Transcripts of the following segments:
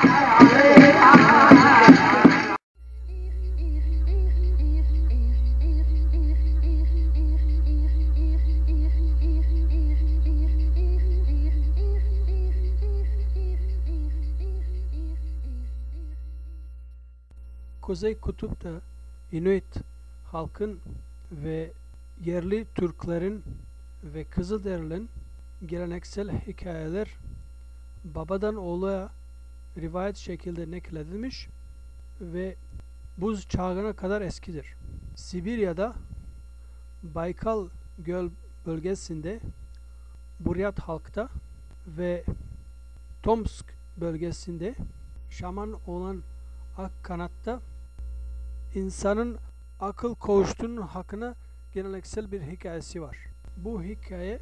Kuzey Kutup'ta Inuit halkın ve yerli Türklerin ve Kızılderililerin geleneksel hikayeler babadan oğula rivayet şekilde nakledilmiş ve buz çağına kadar eskidir. Sibirya'da Baykal Göl bölgesinde Buryat halkta ve Tomsk bölgesinde şaman olan Akkanat'ta insanın akıl kavuştuğunun hakkında geleneksel bir hikayesi var. Bu hikaye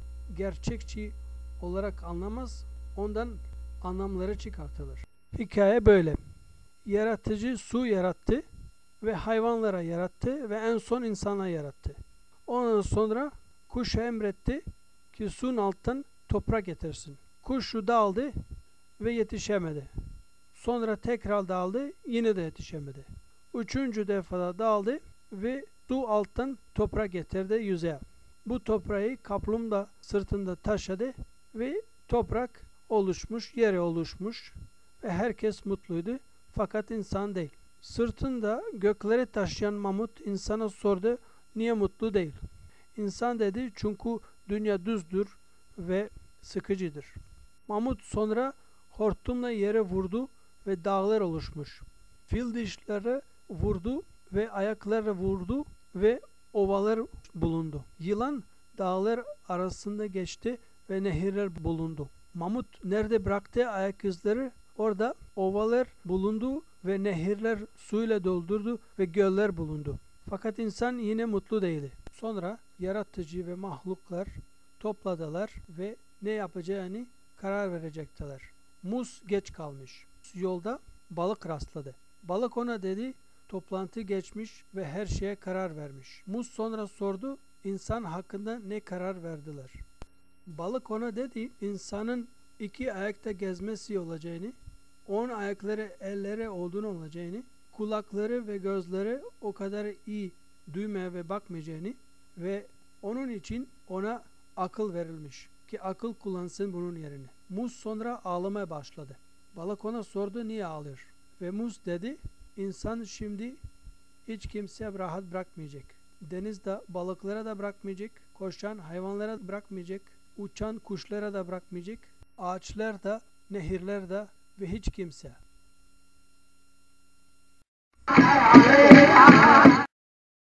gerçekçi olarak anlamaz, ondan anlamları çıkartılır. Hikaye böyle. Yaratıcı su yarattı ve hayvanlara yarattı ve en son insana yarattı. Ondan sonra kuşa emretti ki suyun altından toprak getirsin. Kuş su dağıldı ve yetişemedi. Sonra tekrar dağıldı, yine de yetişemedi. Üçüncü defada dağıldı ve su alttan toprak getirdi yüzeye. Bu toprağı kaplumbağa sırtında taşıdı ve toprak oluşmuş, yere oluşmuş ve herkes mutluydu fakat insan değil. Sırtında gökleri taşıyan mamut insana sordu, niye mutlu değil? İnsan dedi çünkü dünya düzdür ve sıkıcıdır. Mamut sonra hortumla yere vurdu ve dağlar oluşmuş. Fil dişleri vurdu ve ayakları vurdu ve ovalar bulundu. Yılan dağlar arasında geçti ve nehirler bulundu. Mamut nerede bıraktı ayak izleri? Orada ovalar bulundu ve nehirler suyla doldurdu ve göller bulundu. Fakat insan yine mutlu değildi. Sonra yaratıcı ve mahluklar topladılar ve ne yapacağını karar verecektiler. Muz geç kalmış. Yolda balık rastladı. Balık ona dedi, toplantı geçmiş ve her şeye karar vermiş. Muz sonra sordu, insan hakkında ne karar verdiler? Balık ona dedi, insanın iki ayakta gezmesi olacağını, 10 ayakları elleri olduğunu olacağını, kulakları ve gözleri o kadar iyi duymaya ve bakmayacağını ve onun için ona akıl verilmiş ki akıl kullansın bunun yerine. Muz sonra ağlamaya başladı. Balık ona sordu niye ağlıyor? Ve Muz dedi insan şimdi hiç kimseye rahat bırakmayacak. Denizde balıklara da bırakmayacak, koşan hayvanlara da bırakmayacak, uçan kuşlara da bırakmayacak, ağaçlar da, nehirler de ve hiç kimse.